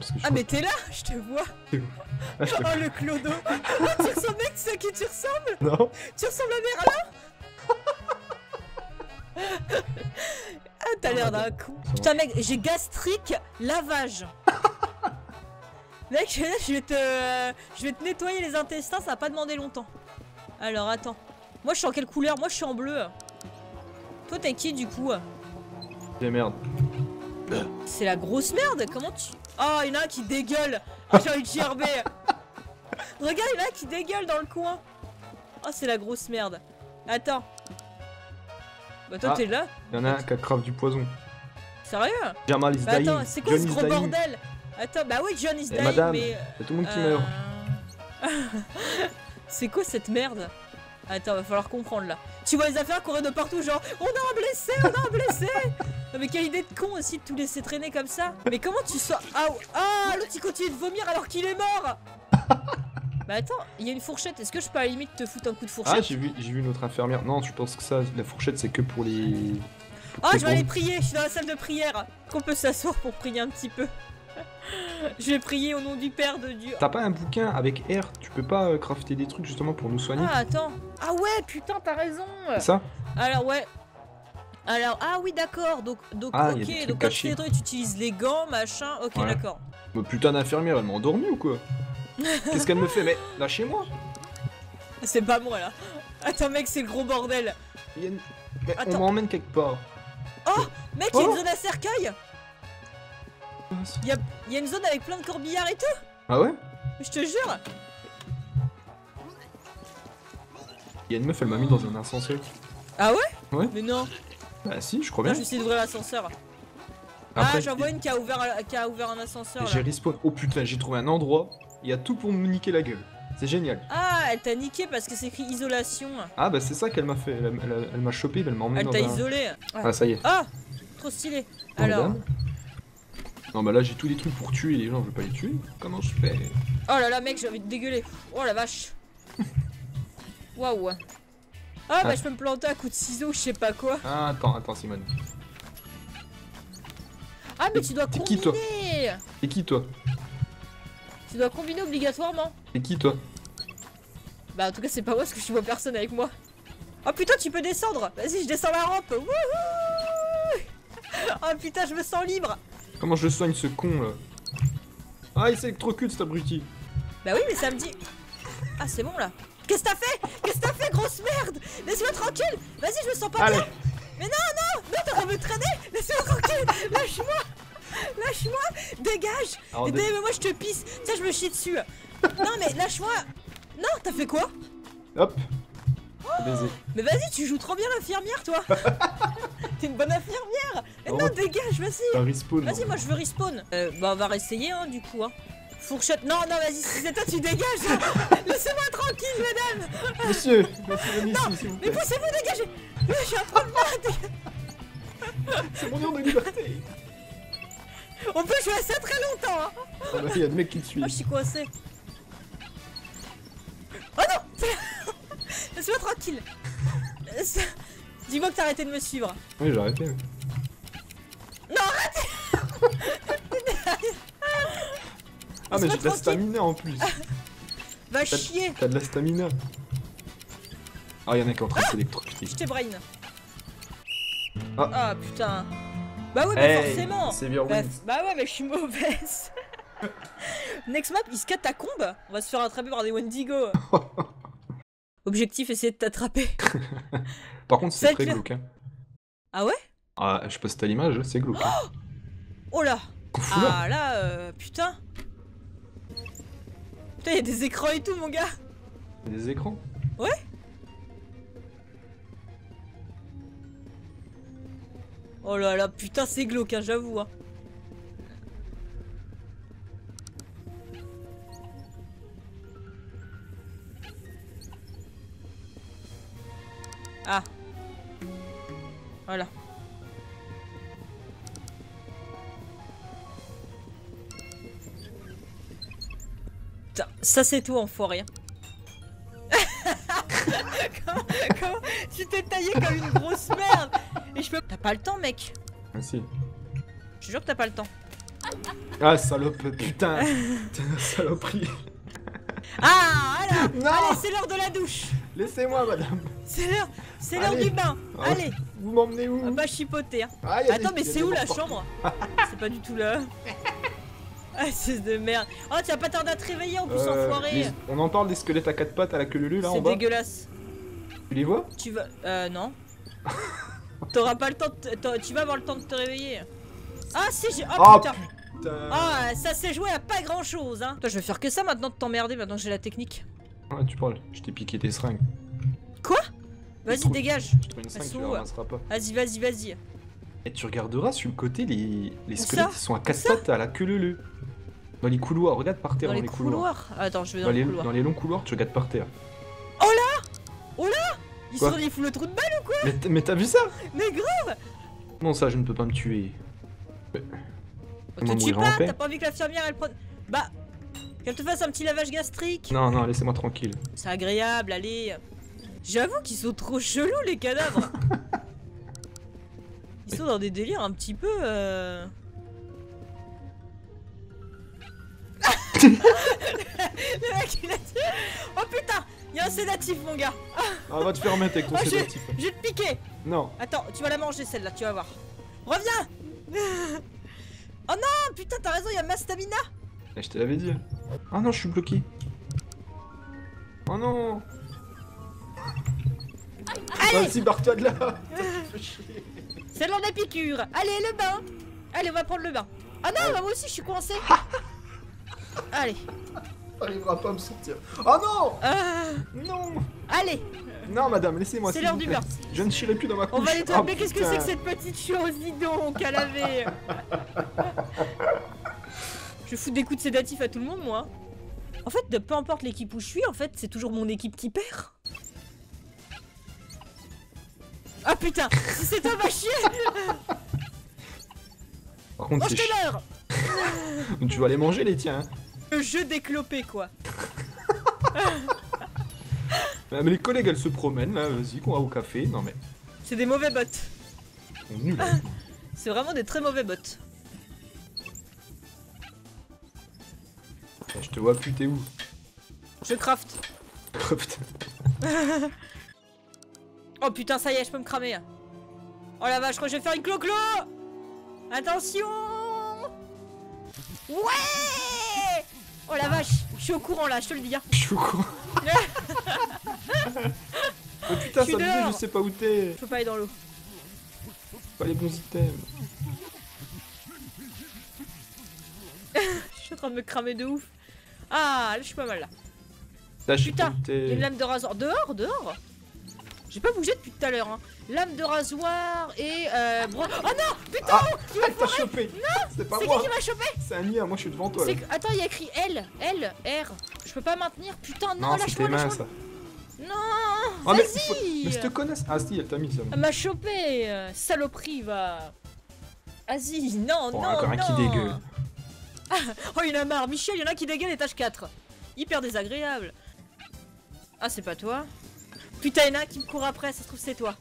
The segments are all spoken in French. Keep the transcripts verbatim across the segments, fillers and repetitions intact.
parce que je Ah mais t'es là, je te vois. Ah, je te... Oh le clodo. Oh, tu ressembles, mec, tu sais à qui tu ressembles? Non. Tu ressembles à Merlin. Ah t'as l'air d'un con. Putain mec, j'ai gastrique lavage. Mec, je vais te... Je vais te nettoyer les intestins, ça va pas demander longtemps. Alors attends. Moi je suis en quelle couleur? Moi je suis en bleu. Toi t'es qui du coup? C'est merde. C'est la grosse merde. Comment tu... Oh, il y en a un qui dégueule. Oh, j'ai envie de gerber. Regarde, il y en a un qui dégueule dans le coin. Oh, c'est la grosse merde. Attends. Bah toi Ah, t'es là. Il y en a un qui a crave du poison. Sérieux? Jamal is Bah dying. attends, c'est quoi John ce is gros dying. bordel? Attends, bah oui, John is Eh, dying, madame, mais... y a tout le monde qui euh, meurt. C'est quoi cette merde? Attends, va falloir comprendre là. Tu vois les affaires courir de partout, genre on a un blessé, on a un blessé. Non mais quelle idée de con aussi de tout laisser traîner comme ça. Mais comment tu sors? Ah, ah l'autre il continue de vomir alors qu'il est mort. Bah attends, il y a une fourchette, est-ce que je peux à la limite te foutre un coup de fourchette? Ah, j'ai vu, j'ai vu notre infirmière. Non, tu penses que ça, la fourchette, c'est que pour les... Ah, oh, je vais aller prier, je suis dans la salle de prière. Qu'on peut s'asseoir pour prier un petit peu. Je vais prier au nom du Père, de Dieu. T'as pas un bouquin avec R? Tu peux pas euh, crafter des trucs justement pour nous soigner? Ah, attends. Ah ouais, putain, t'as raison. C'est ça? Alors, ouais. Alors, ah oui, d'accord. Donc, donc Ah, ok. Donc, quand tu fais des trucs, tu utilises les gants, machin. Ok, ouais. d'accord. Mais putain d'infirmière, elle m'a endormi ou quoi? Qu'est-ce qu'elle me fait? Mais lâchez-moi! C'est pas moi là. Attends, mec, c'est le gros bordel. Il y a une... Mais on m'emmène quelque part. Oh, mec, il y a oh une zone à cercueil. Il y a, y a une zone avec plein de corbillards et tout. Ah ouais? Je te jure. Il y a une meuf, elle m'a mis dans un ascenseur. Ah ouais? Ouais. Mais non. Bah si, je crois bien. Je vais essayer d'ouvrir l'ascenseur. Ah, j'en vois une qui a, ouvert, qui a ouvert un ascenseur. J'ai respawn. Oh putain, j'ai trouvé un endroit. Il y a tout pour me niquer la gueule. C'est génial. Ah, elle t'a niqué parce que c'est écrit isolation. Ah bah c'est ça qu'elle m'a fait. Elle, elle, elle m'a chopé, elle m'a emmené elle dans t'a un... isolé. Ah. ah ça y est. Ah, trop stylé. Oh, alors. Madame. Non bah là j'ai tous les trucs pour tuer les gens, je veux pas les tuer. Comment je fais? Oh là là mec, j'ai envie de dégueuler. Oh la vache. Waouh. Ah, ah bah je peux me planter à coup de ciseaux, je sais pas quoi. Ah attends, attends Simone. Ah mais tu dois combiner. Qui toi? Et qui toi? Tu dois combiner obligatoirement. Et qui toi? Bah en tout cas c'est pas moi parce que je vois personne avec moi. Oh putain tu peux descendre. Vas-y je descends la rampe. Wouhou. Oh putain je me sens libre. Comment je soigne ce con là? Ah il s'électrocute cet abruti. Bah oui mais ça me dit... Ah c'est bon là. Qu'est-ce que t'as fait? Qu'est-ce que t'as fait grosse merde? Laisse-moi tranquille. Vas-y je me sens pas Allez. bien. Mais non non. Mais t'es en train de me traîner. Laisse-moi tranquille. Lâche-moi. Lâche-moi. Dégage. Alors, Dé mais moi je te pisse. Tiens je me chie dessus. Non mais lâche-moi. Non t'as fait quoi? Hop. Oh, mais vas-y tu joues trop bien l'infirmière toi. T'es une bonne infirmière. Mais oh, non dégage vas-y. Vas-y moi je veux respawn. Euh, bah on va réessayer hein du coup hein. Fourchette. Non non vas-y si c'est toi tu dégages. Hein. Laissez-moi tranquille madame. Monsieur, monsieur non ici, mais poussez-vous dégagez. Je suis en train de mourir. C'est mon heure de liberté. On peut jouer à ça très longtemps hein. Ah bah y'a des mecs qui te suivent. Oh je suis coincé. Oh non. Laisse-moi tranquille. Dis-moi que t'as arrêté de me suivre. Oui j'ai arrêté. Non arrête. Ah mais j'ai de la stamina en plus. Va chier. T'as de la stamina. Ah y'en a qui est en train de s'électrocuter. Je t'ai brain. Ah. Ah putain. Bah oui mais hey, forcément. Bah, bah ouais mais je suis mauvaise. Next map il se casse ta combe. On va se faire attraper par des Wendigo. Objectif essayer de t'attraper. Par contre c'est très glauque hein. Ah ouais? Ah je sais pas si t'as l'image, c'est glauque. Oh, oh là. Ah là euh, putain. Putain y'a des écrans et tout mon gars. Des écrans? Ouais. Oh là là putain c'est glauque hein j'avoue hein. Ah. Voilà. Putain, ça c'est tout enfoiré. comment, comment tu t'es taillé comme une grosse merde. Et je peux... T'as pas le temps mec. Ah si. Je te jure que t'as pas le temps. Ah, salope, putain. Putain, saloperie. Ah, voilà. Non. Allez, c'est l'heure de la douche. Laissez-moi, madame. C'est l'heure, c'est l'heure Allez. du bain. Ah, Allez, Vous m'emmenez où? on va chipoter. Hein. Ah, y a Attends, des- mais y a c'est des où la morts chambre? C'est pas du tout là. Ah, c'est de merde. Oh, tu vas pas tarder à te réveiller en plus, Euh, enfoiré. les- On en parle des squelettes à quatre pattes à la queue lulu là en C'est bas. dégueulasse. Tu les vois? Tu vas. Euh, non. T'auras pas le temps de. te- t'auras- Tu vas avoir le temps de te réveiller. Ah, si, j'ai. Oh, Oh putain. putain. Ah, ça s'est joué à pas grand chose, hein. Toi, je vais faire que ça maintenant de t'emmerder, maintenant que j'ai la technique. Ouais, tu parles, je t'ai piqué tes seringues. Quoi? Vas-y, trouve- dégage. Je trouve une seringue, Elles tu sont la où, ramasseras pas. Vas-y, vas-y, vas-y. Et tu regarderas sur le côté, les, les Où squelettes ça ils sont à quatre ça pattes à la queue leu. Dans les couloirs, regarde par terre Dans dans, les couloirs. couloirs. Attends, je vais dans, Dans les les, couloirs. dans les longs couloirs, tu regardes par terre. Ils Quoi sont ils foutent le trou de balle ou quoi? Mais t- mais t'as vu ça? Mais grave. Non, ça, je ne peux pas me tuer. On Comment te tue mourir en pas, paix? t'as pas envie que l'infirmière elle prenne. Bah. Qu'elle te fasse un petit lavage gastrique. Non, non, laissez-moi tranquille. C'est agréable, allez. J'avoue qu'ils sont trop chelous les cadavres. Ils sont dans des délires un petit peu. Euh... Le mec il a dit. Oh putain, il y a un sédatif mon gars. Ah, va te faire mettre avec ton Oh, sédatif. Je vais te piquer. Non. Attends, tu vas la manger celle-là, tu vas voir. Reviens. Oh non, putain, t'as raison, il y a ma stamina. Eh, je te l'avais dit. Ah non, je suis bloqué. Oh non. Allez, Vas-y, barre-toi de là. c'est l'heure des piqûres. Allez, le bain. Allez, on va prendre le bain. Ah non, bah moi aussi je suis coincé. Allez. T'arriveras pas à me sortir. Oh non. Euh, Non. allez, Non, madame, laissez-moi. c'est s'il l'heure vous du plaît. bain. Je ne chierai plus dans ma couche. On va aller Oh, te mais qu'est-ce que putain. c'est que cette petite chose, dis donc, à laver. Je fous des coups de sédatif à tout le monde, moi. En fait, de peu importe l'équipe où je suis, en fait, c'est toujours mon équipe qui perd. Ah putain, si c'est toi, va chier. Par contre, Mange c'est tes chi- leurs. Tu vas les manger, les tiens. hein. Le jeu déclopé, quoi. Ah, mais les collègues, elles se promènent là. Vas-y, qu'on va au café. Non, mais. C'est des mauvais bots. Ils sont nuls. hein. C'est vraiment des très mauvais bots. Je te vois plus, t'es où? Je craft. Oh, putain. Oh putain, ça y est, je peux me cramer. Oh la vache, je crois que je vais faire une clo-clo. Attention. Ouais. Oh la vache, je suis au courant là, je te le dis. Hein. Je suis au courant. Oh putain, Je suis ça me dit, je dehors. sais pas où t'es. Je peux pas aller dans l'eau. Pas les bons items. Je suis en train de me cramer de ouf. Ah, là je suis pas mal là. Là, je sais Putain, pas où il y a t'es. une lame de rasoir. Dehors, dehors. J'ai pas bougé depuis tout à l'heure. Hein. Lame de rasoir et euh... bro- Oh non, putain, Ah, tu m'as elle t'a foiré. chopé. C'est pas C'est qui moi. qui m'a chopé? C'est Ania, moi je suis devant toi. Là. C'est que- Attends, il y a écrit L, L, R. Je peux pas maintenir. Putain, non, Non, c'est tes lâche-moi, mains lâche-moi. ça. Non, Ah, mais, vas-y. faut- mais je te connais. Ah, si, elle t'a mis ça. Elle m'a chopé, euh, saloperie, va. Vas-y, non, Bon, non, encore un non. qui dégueule. Oh, il y en a marre. Michel, il y en a qui dégueulent étage quatre. Hyper désagréable. Ah, c'est pas toi. Putain, il y en a un qui me court après, ça se trouve, c'est toi.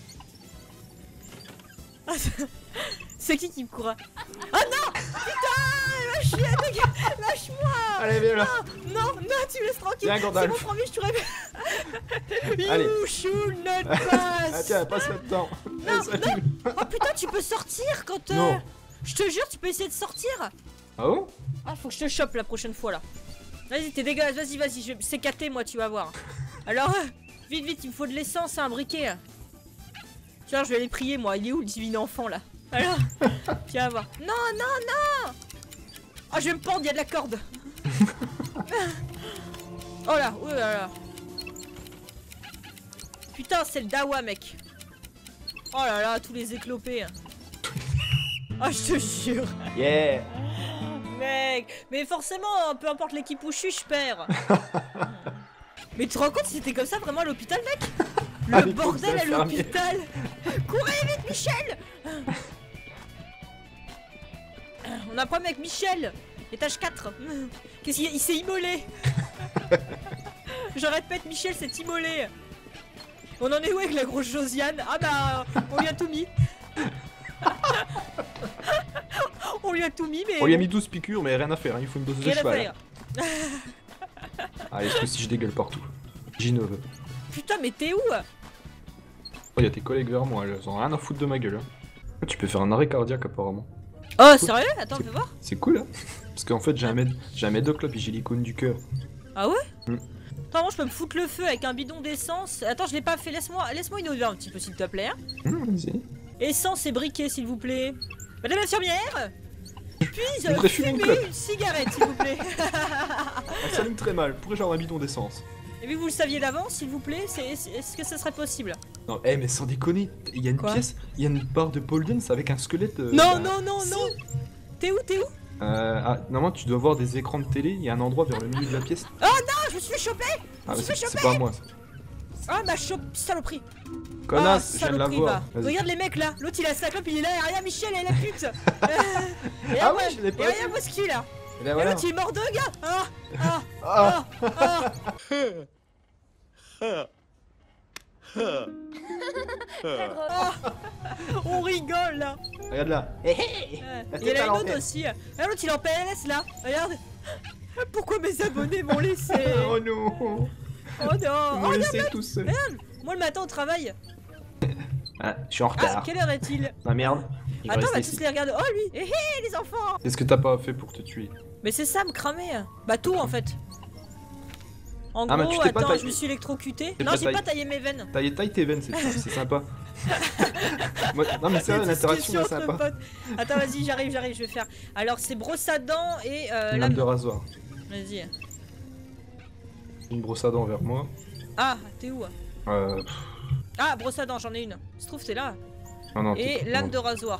Ah, c'est- c'est qui qui me court? Ah non. Putain, lâche, dégage, lâche-moi. Allez, viens là. Non, non, tu me laisses tranquille. Viens, C'est Gandalf. mon premier, je te réveille. Allez. You should not Ah, pass. tiens, passe là-dedans. Non, Salut. Oh putain, tu peux sortir quand... euh, Non. Je te jure, tu peux essayer de sortir. Ah bon? Ah, faut que je te chope la prochaine fois, là. Vas-y, t'es dégueulasse, vas-y, vas-y, je... c'est caté, moi, tu vas voir. Alors, euh, vite, vite, il me faut de l'essence et un briquet. Tiens, je vais aller prier, moi. Il est où, le divin enfant, là? Alors, viens voir. Non, non, non. Oh, je vais me pendre, il y a de la corde. Oh là, oh là là. Putain, c'est le dawa, mec. Oh là là, tous les éclopés. Oh, je te jure. Yeah. Mec, mais forcément, peu importe l'équipe où je suis, je perds. Mais tu te rends compte si c'était comme ça vraiment à l'hôpital, mec? À Le l'époque bordel des à infirmiers. l'hôpital. Courez vite, Michel. On a un problème avec Michel. Étage quatre. Qu'est-ce qu'il il s'est immolé. Je répète, Michel s'est immolé. On en est où avec la grosse Josiane? Ah bah, on lui a tout mis. On lui a tout mis, mais. On lui a mis douze piqûres, mais rien à faire, hein. Il faut une dose de Rien à cheval. faire. Allez, est-ce que si je dégueule partout? Gineveux. Putain, mais t'es où? Oh, y'a tes collègues vers moi, ils ont rien à foutre de ma gueule. Hein. Tu peux faire un arrêt cardiaque apparemment. Oh, sérieux? Attends, fais voir. C'est cool, hein. Parce qu'en fait, j'ai un, méd... un médoc là, puis j'ai l'icône du cœur. Ah ouais? Mm. Attends, moi je peux me foutre le feu avec un bidon d'essence. Attends, je l'ai pas fait, laisse-moi laisse-moi innover un petit peu s'il te plaît. Hein. Mmh, vas-y. Essence et briquet s'il vous plaît. Madame l'infirmière, puis-je voudrais fumer une fumer clope. une cigarette s'il vous plaît? Ça s'allume très mal, pourrais-je avoir un bidon d'essence? Et vu que vous le saviez d'avance s'il vous plaît, c'est- est-ce que ça serait possible? Non, eh mais sans déconner, il y a une Quoi? pièce, il y a une barre de pole dance avec un squelette. Euh, Non, bah, non, non, si. non. T'es où, t'es où? Euh, ah, normalement tu dois voir des écrans de télé, il y a un endroit vers le milieu de la pièce. Ah, je me suis fait choper. Ah, Je mais me suis c'est fait c'est choper. pas moi ça. Ah, ma chope, saloperie. Connasse, Ah, je viens de la saloperie, voir. va. Vas-y. Regarde les mecs là, l'autre il a sa clope, il est là, et rien Michel, elle est la pute. Euh, et Ah moi- ouais, je l'ai pas Et rien vu. Mosky là. Et ben Et voilà. l'autre il est mort de gars. Ah, ah, Ah. ah, ah. Ah. On rigole là. Regarde là. Euh, La Il y en tête a à une autre l'envers. aussi. Ah, l'autre il est en P L S là. Regarde. Pourquoi mes abonnés m'ont laissé? Oh non. Oh non. Ils m'ont Oh, laissé tout seul. moi le matin au travail. Ah, je suis en Ah, retard. quelle heure est-il? Ah merde. Il va Attends, on va rester tous ici. les regarder. Oh lui. Hé hé les enfants. Qu'est-ce que t'as pas fait pour te tuer? Mais c'est ça me cramer. Bah tout en fait. En Ah, mais gros, tu t'es pas attends, taillé- je me suis électrocuté. T'es Non, pas j'ai taillé- pas taillé mes veines. Taille, taille tes veines, c'est c'est sympa. Moi- non mais c'est vrai, l'interaction est Discussion entre sympa. potes. Attends, vas-y, j'arrive, j'arrive, je vais faire. Alors c'est brosse à dents et euh, Une lame. lame de rasoir. Vas-y. Une brosse à dents vers moi. Ah, t'es où? Euh... Ah, brosse à dents, j'en ai une. Se trouve, t'es là. Non, non, Et t'es- lame non. de rasoir.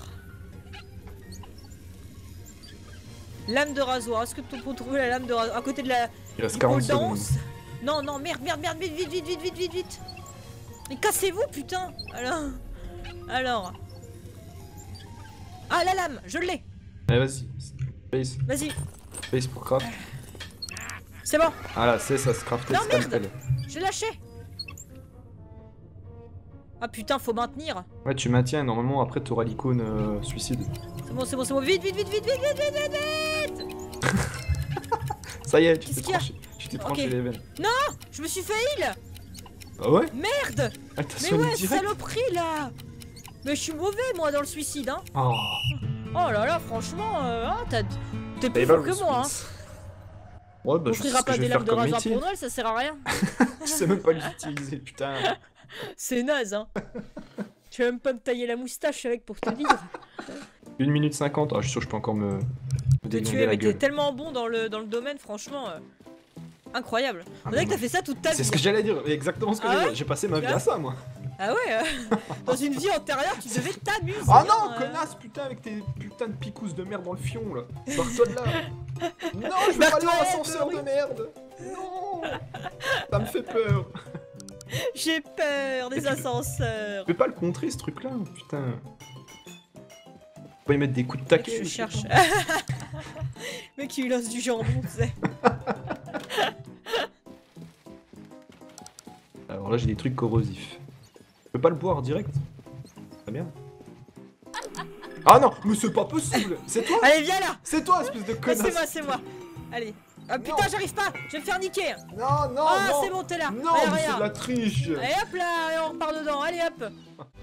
Lame de rasoir. Est-ce que tu peux trouver la lame de rasoir à côté de la Il reste du quarante pole secondes. dance? Non, non, merde, merde, merde, vite, vite, vite, vite, vite, vite, vite. Mais cassez-vous, putain. Alors, alors. Ah, la lame, je l'ai. Allez, vas-y. Space. Vas-y, Space pour craft. c'est bon. Ah là, c'est ça, se crafter Non, le merde. scalpel. J'ai lâché. Ah putain, faut maintenir. Ouais, tu maintiens, normalement après t'auras l'icône euh, suicide. C'est bon, c'est bon, c'est bon. Vite, vite, vite, vite, vite, vite, vite, vite, vite. Ça y est, tu Qu'est-ce t'es qu'il y a? tranché, tu t'es Ok. tranché les veines. Je me suis fait heal. Ah ouais? Merde. Ah, t'as Mais soigné ouais, direct. saloperie là. Mais je suis mauvais moi dans le suicide hein. Oh. Oh là là, franchement, euh, hein, t'as- t'es plus T'avais fort pas que le moi hein. space. Ouais, bah On je sais offrira ce que pas je des vais lames faire de comme rasoir métier. pour Noël, ça sert à rien. Je sais même pas l'utiliser, putain. C'est naze hein. Tu vas même pas me tailler la moustache avec pour te dire. une minute cinquante, ah, je suis sûr que je peux encore me, me Te déglinguer tuer, la mais t'es gueule. tellement bon dans le, dans le domaine, franchement. euh, Incroyable. On dirait que t'as fait ça toute ta vie. C'est ce que j'allais dire, exactement ce que Ah j'allais ouais dire. J'ai passé ma vie Ouais. à ça, moi. Ah ouais, euh, dans une vie antérieure, tu devais t'amuser. Ah non, hein, euh. connasse, putain, avec tes putains de picousses de merde dans le fion, là. Barre-toi de là. Non, je veux pas Barre-toi, aller dans ouais, l'ascenseur oui. de merde. Non. Ça me fait peur. J'ai peur des Mais tu- ascenseurs. Je peux pas le contrer, ce truc-là, putain. Faut pas y mettre des coups de taquet. Je mais cherche. putain. Mec, qui lui lance du jambon, tu sais. Alors là, j'ai des trucs corrosifs. Je peux pas le boire direct. Très bien. Ah non, mais c'est pas possible. C'est toi. Allez, viens là. C'est toi, espèce de Ouais, connasse. c'est moi, c'est moi. Allez. Ah putain, Non. j'arrive pas. Je vais me faire niquer. Non, non, Ah, non. c'est bon, t'es là. Non, Allez, mais c'est de regarde. la triche. Allez hop là, et on repart dedans. Allez hop.